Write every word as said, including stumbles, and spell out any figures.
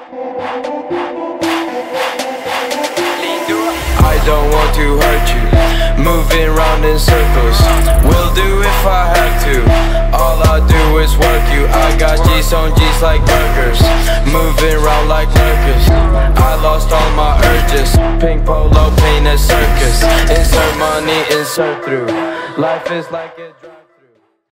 I don't want to hurt you, moving round in circles. Will do if I have to, all I do is work you. I got G's on G's like burgers, moving round like lurkers. I lost all my urges, pink polo, paint a circus. Insert money, insert through. Life is like a